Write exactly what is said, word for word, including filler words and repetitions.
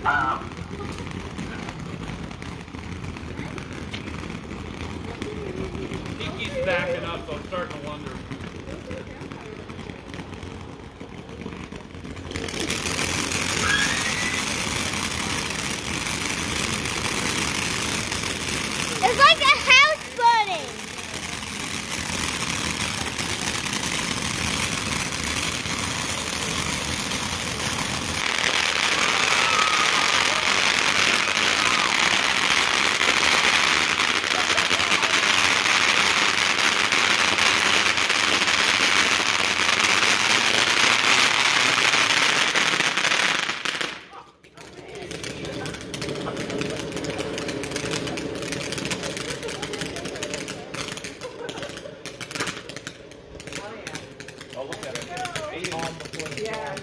He keeps backing up, so I'm starting to wonder. It's like a house burning. Oh, look at it. Eight on before. Yeah.